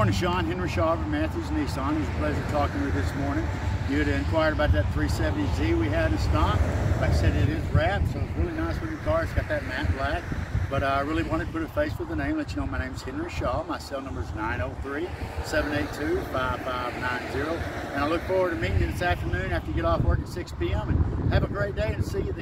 morning, Shawn. Henry Shaw of Matthews Nissan. It was a pleasure talking to you this morning. You had inquired about that 370Z we had in stock. Like I said, it is wrapped, so it's really nice looking car. It's got that matte black. But I really wanted to put a face with the name, let you know my name is Henry Shaw. My cell number is 903-782-5590. And I look forward to meeting you this afternoon after you get off work at 6 p.m. And have a great day and see you then.